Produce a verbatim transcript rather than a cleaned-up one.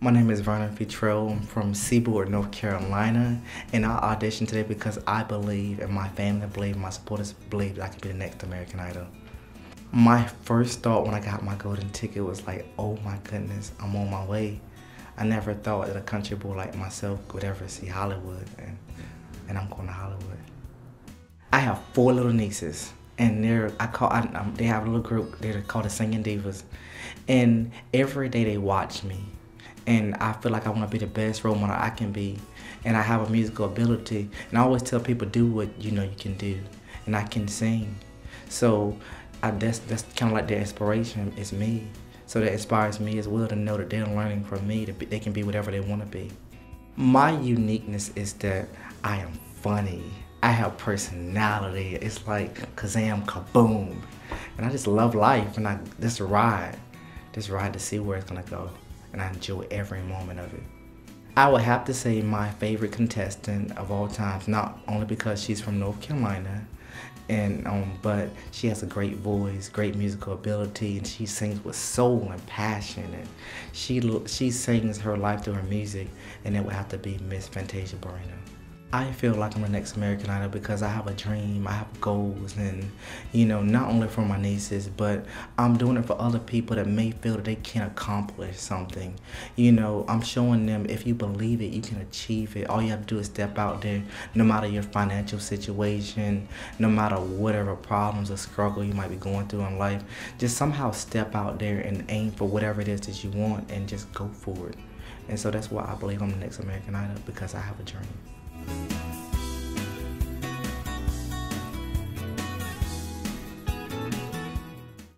My name is Vernon Futrell. I'm from Seaboard, North Carolina, and I auditioned today because I believe, and my family believe, my supporters believe that I can be the next American Idol. My first thought when I got my golden ticket was like, oh my goodness, I'm on my way. I never thought that a country boy like myself would ever see Hollywood, and, and I'm going to Hollywood. I have four little nieces, and they're, I call, I, um, they have a little group, they're called the Singing Divas, and every day they watch me. And I feel like I want to be the best role model I can be. And I have a musical ability. And I always tell people, do what you know you can do. And I can sing. So I, that's, that's kind of like their inspiration is me. So that inspires me as well to know that they're learning from me, that they can be whatever they want to be. My uniqueness is that I am funny. I have personality. It's like Kazam Kaboom. And I just love life. And I just ride. Just ride to see where it's going to go. And I enjoy every moment of it. I would have to say my favorite contestant of all times, not only because she's from North Carolina, and um, but she has a great voice, great musical ability, and she sings with soul and passion, and she she sings her life through her music, and it would have to be Miss Fantasia Barrino. I feel like I'm the next American Idol because I have a dream, I have goals, and you know, not only for my nieces, but I'm doing it for other people that may feel that they can't accomplish something. You know, I'm showing them if you believe it, you can achieve it. All you have to do is step out there, no matter your financial situation, no matter whatever problems or struggle you might be going through in life, just somehow step out there and aim for whatever it is that you want and just go for it. And so that's why I believe I'm the next American Idol, because I have a dream.